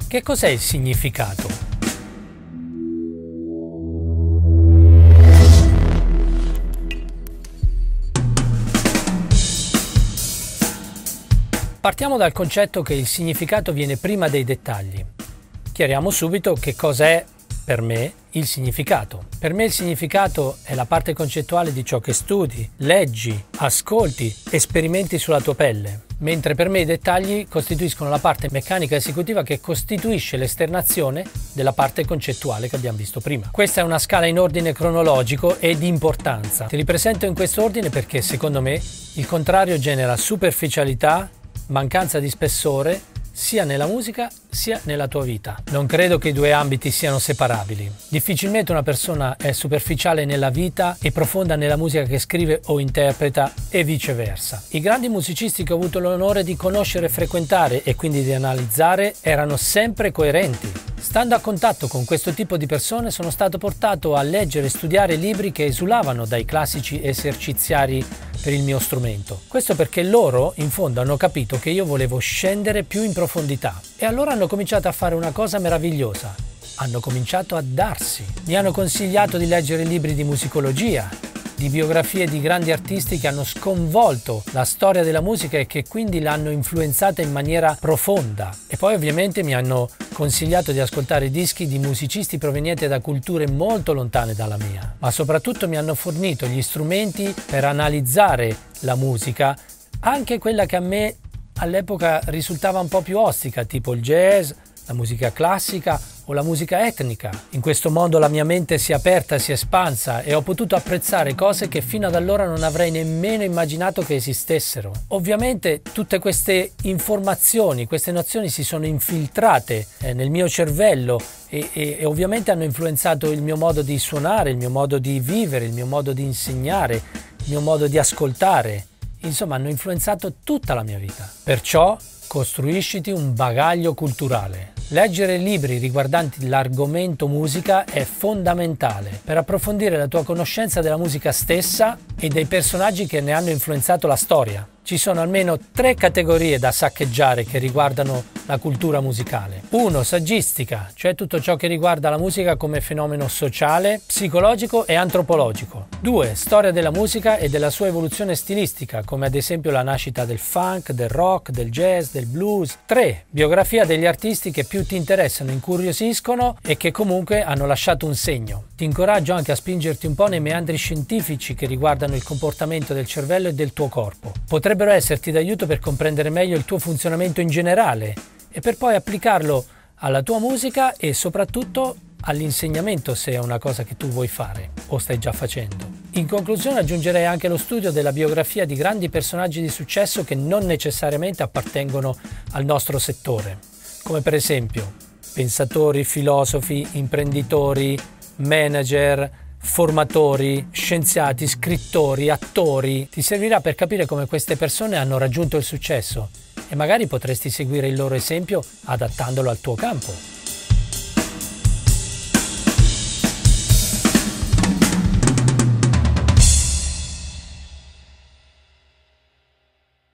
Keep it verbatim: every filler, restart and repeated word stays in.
Che cos'è il significato? Partiamo dal concetto che il significato viene prima dei dettagli. Chiariamo subito che cos'è per me il significato. Per me il significato è la parte concettuale di ciò che studi, leggi, ascolti e sperimenti sulla tua pelle, mentre per me i dettagli costituiscono la parte meccanica esecutiva che costituisce l'esternazione della parte concettuale che abbiamo visto prima. Questa è una scala in ordine cronologico e di importanza. Ti ripresento in questo ordine perché secondo me il contrario genera superficialità, mancanza di spessore sia nella musica sia nella tua vita. Non credo che i due ambiti siano separabili. Difficilmente una persona è superficiale nella vita e profonda nella musica che scrive o interpreta e viceversa. I grandi musicisti che ho avuto l'onore di conoscere e frequentare e quindi di analizzare erano sempre coerenti. Stando a contatto con questo tipo di persone sono stato portato a leggere e studiare libri che esulavano dai classici eserciziari per il mio strumento. Questo perché loro in fondo hanno capito che io volevo scendere più in profondità e allora hanno cominciato a fare una cosa meravigliosa. Hanno cominciato a darsi. Mi hanno consigliato di leggere libri di musicologia, di biografie di grandi artisti che hanno sconvolto la storia della musica e che quindi l'hanno influenzata in maniera profonda. E poi ovviamente mi hanno consigliato di ascoltare dischi di musicisti provenienti da culture molto lontane dalla mia, ma soprattutto mi hanno fornito gli strumenti per analizzare la musica, anche quella che a me all'epoca risultava un po' più ostica, tipo il jazz, la musica classica o la musica etnica. In questo modo la mia mente si è aperta, si è espansa e ho potuto apprezzare cose che fino ad allora non avrei nemmeno immaginato che esistessero. Ovviamente tutte queste informazioni, queste nozioni si sono infiltrate eh, nel mio cervello e, e, e ovviamente hanno influenzato il mio modo di suonare, il mio modo di vivere, il mio modo di insegnare, il mio modo di ascoltare. Insomma, hanno influenzato tutta la mia vita. Perciò costruisciti un bagaglio culturale. Leggere libri riguardanti l'argomento musica è fondamentale per approfondire la tua conoscenza della musica stessa e dei personaggi che ne hanno influenzato la storia. Ci sono almeno tre categorie da saccheggiare che riguardano la cultura musicale. uno. Saggistica, cioè tutto ciò che riguarda la musica come fenomeno sociale, psicologico e antropologico. due. Storia della musica e della sua evoluzione stilistica, come ad esempio la nascita del funk, del rock, del jazz, del blues. tre. Biografia degli artisti che più ti interessano, incuriosiscono e che comunque hanno lasciato un segno. Ti incoraggio anche a spingerti un po' nei meandri scientifici che riguardano il comportamento del cervello e del tuo corpo. Potrebbero esserti d'aiuto per comprendere meglio il tuo funzionamento in generale e per poi applicarlo alla tua musica e soprattutto all'insegnamento, se è una cosa che tu vuoi fare o stai già facendo. In conclusione aggiungerei anche lo studio della biografia di grandi personaggi di successo che non necessariamente appartengono al nostro settore, come per esempio pensatori, filosofi, imprenditori, manager, formatori, scienziati, scrittori, attori. Ti servirà per capire come queste persone hanno raggiunto il successo e magari potresti seguire il loro esempio adattandolo al tuo campo.